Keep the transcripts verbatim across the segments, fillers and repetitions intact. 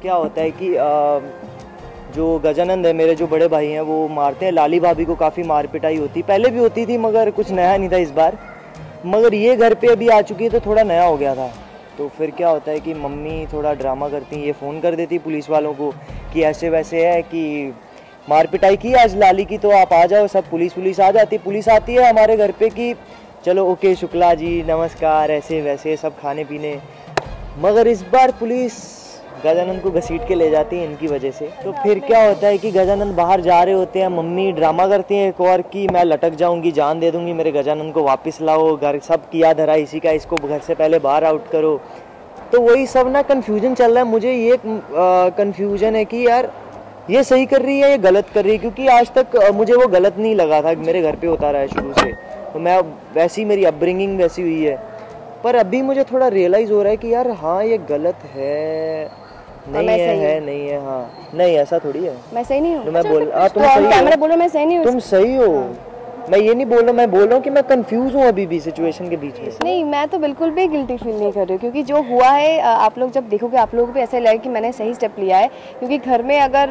क्या होता है कि आ, जो गजानंद है मेरे जो बड़े भाई हैं वो मारते हैं, लाली भाभी को काफ़ी मार पिटाई होती, पहले भी होती थी मगर कुछ नया नहीं था इस बार, मगर ये घर पे अभी आ चुकी है तो थोड़ा नया हो गया था। तो फिर क्या होता है कि मम्मी थोड़ा ड्रामा करती हैं, ये फ़ोन कर देती पुलिस वालों को कि ऐसे वैसे है कि मार पिटाई की आज लाली की, तो आप आ जाओ। सब पुलिस पुलिस आ जाती, पुलिस आती है हमारे घर पे कि चलो ओके शुक्ला जी नमस्कार, ऐसे वैसे सब खाने पीने। मगर इस बार पुलिस गजानंद को घसीट के ले जाती है इनकी वजह से। तो फिर क्या होता है कि गजानंद बाहर जा रहे होते हैं, मम्मी ड्रामा करती हैं एक और कि मैं लटक जाऊंगी, जान दे दूंगी, मेरे गजानंद को वापस लाओ, घर सब किया धरा इसी का, इसको घर से पहले बाहर आउट करो। तो वही सब ना कन्फ्यूजन चल रहा है। मुझे ये कन्फ्यूजन है कि यार ये सही कर रही है या गलत कर रही है, क्योंकि आज तक मुझे वो गलत नहीं लगा था, मेरे घर पे होता रहा है शुरू से, तो मैं वैसी मेरी अपब्रिंगिंग वैसी हुई है। पर अभी मुझे थोड़ा रियलाइज़ हो रहा है कि यार हाँ ये गलत है, नहीं है, है नहीं है, हाँ नहीं ऐसा थोड़ी है। मैं सही नहीं हूँ, तो मैं बोल हाँ तुम सही कैमरा बोलो मैं सही नहीं हूँ, तुम सही हो, मैं ये नहीं बोल रहा, मैं बोल रहा हूँ कि मैं कंफ्यूज हूँ अभी भी सिचुएशन के बीच में। नहीं मैं तो बिल्कुल भी गिल्टी फील नहीं कर रही हूँ, क्योंकि जो हुआ है आप लोग जब देखोगे आप लोगों को भी ऐसा लगे कि मैंने सही स्टेप लिया है। क्योंकि घर में अगर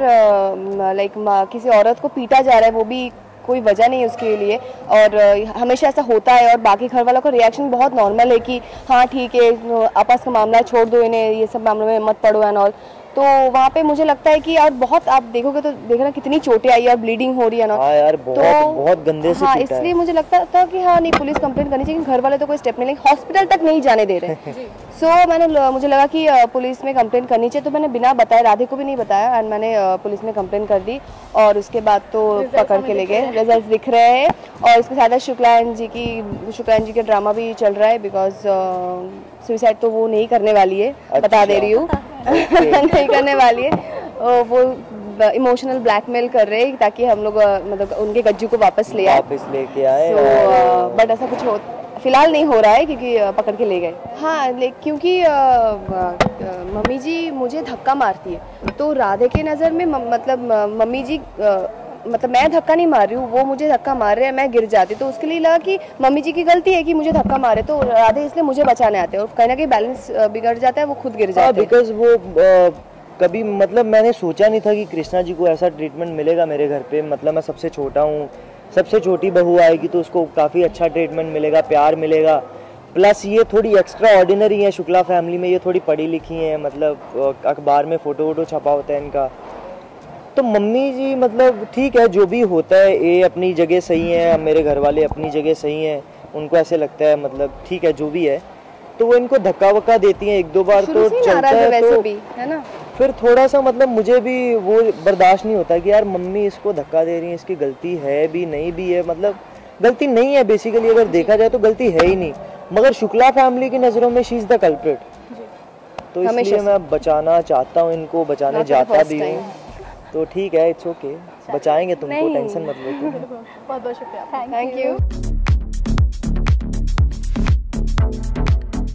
लाइक किसी औरत को पीटा जा रहा है, वो भी कोई वजह नहीं है उसके लिए, और हमेशा ऐसा होता है, और बाकी घर वालों का रिएक्शन बहुत नॉर्मल है कि हाँ ठीक है आपस का मामला छोड़ दो, इन्हें ये सब मामलों में मत पड़ो एंड ऑल। तो वहाँ पे मुझे लगता है कि यार बहुत आप देखोगे तो देखना कितनी चोटें आई और ब्लीडिंग हो रही है ना। हाँ यार बहुत, तो बहुत गंदे से हाँ इसलिए मुझे लगता था कि हाँ नहीं पुलिस कंप्लेंट करनी चाहिए, घर वाले तो कोई स्टेप नहीं लेंगे, हॉस्पिटल तक नहीं जाने दे रहे। सो so, मैंने मुझे लगा कि पुलिस में कंप्लेंट करनी चाहिए, तो मैंने बिना बताए, राधे को भी नहीं बताया, एंड मैंने पुलिस में कंप्लेंट कर दी। और उसके बाद तो पकड़ के ले गए, रिजल्ट दिख रहे हैं। और इसके साथ शुक्लायन जी की शुक्लायन जी का ड्रामा भी चल रहा है, बिकॉज सुसाइड तो वो नहीं करने वाली है, बता दे रही हूँ नहीं करने वाली है। वो इमोशनल ब्लैकमेल कर रहे हैं ताकि हम लोग मतलब उनके गज्जू को वापस ले आए, वापस लेके आए। so, बट ऐसा कुछ हो फिलहाल नहीं हो रहा है क्योंकि पकड़ के ले गए। हाँ ले क्योंकि मम्मी जी मुझे धक्का मारती है, तो राधे के नज़र में मतलब मम्मी जी आ, मतलब मैं धक्का नहीं मार रही हूँ, वो मुझे धक्का मार रहे हैं, मैं गिर जाती, तो उसके लिए लगा कि मम्मी जी की गलती है कि मुझे धक्का मारे, तो राधे इसलिए मुझे बचाने आते हैं, और कहीं ना कहीं बैलेंस बिगड़ जाता है, वो खुद गिर जाते हैं। बिकॉज वो आ, कभी मतलब मैंने सोचा नहीं था कि कृष्णा जी को ऐसा ट्रीटमेंट मिलेगा मेरे घर पे। मतलब मैं सबसे छोटा हूँ, सबसे छोटी बहू आएगी तो उसको काफ़ी अच्छा ट्रीटमेंट मिलेगा, प्यार मिलेगा। प्लस ये थोड़ी एक्स्ट्रा ऑर्डिनरी है शुक्ला फैमिली में, ये थोड़ी पढ़ी लिखी हैं, मतलब अखबार में फ़ोटो वोटो छपा होता है इनका। तो मम्मी जी मतलब ठीक है जो भी होता है, ये अपनी जगह सही है, मेरे घर वाले अपनी जगह सही हैं, उनको ऐसे लगता है मतलब ठीक है जो भी है। तो वो इनको धक्का वक्का देती हैं एक दो बार तो चलता है, तो भी है ना, फिर थोड़ा सा मतलब मुझे भी वो बर्दाश्त नहीं होता कि यार मम्मी इसको धक्का दे रही है, इसकी गलती है भी नहीं भी है, मतलब गलती नहीं है बेसिकली, अगर देखा जाए तो गलती है ही नहीं, मगर शुक्ला फैमिली की नज़रों में शी इज़ द कल्प्रिट। तो इसलिए मैं बचाना चाहता हूँ इनको, बचाने जाता भी हूँ। तो ठीक है इट्स ओके, बचाएंगे तुमको, टेंशन मत लो। बहुत बहुत शुक्रिया, थैंक यू।